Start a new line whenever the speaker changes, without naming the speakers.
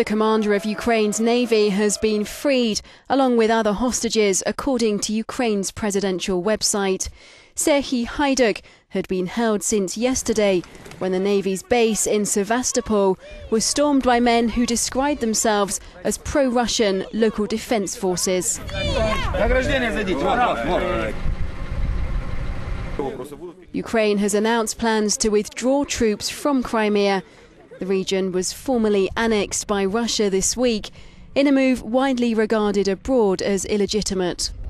The commander of Ukraine's navy has been freed, along with other hostages, according to Ukraine's presidential website. Serhiy Haiduk had been held since yesterday, when the navy's base in Sevastopol was stormed by men who described themselves as pro-Russian local defense forces. Ukraine has announced plans to withdraw troops from Crimea. The region was formally annexed by Russia this week, in a move widely regarded abroad as illegitimate.